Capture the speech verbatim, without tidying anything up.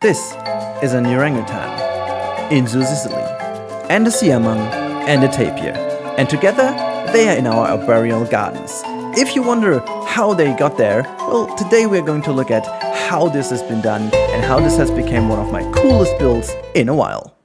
This is an orangutan in Sicily, and a siamang and a tapir, and together they are in our arboreal gardens. If you wonder how they got there, well, today we're going to look at how this has been done and how this has become one of my coolest builds in a while.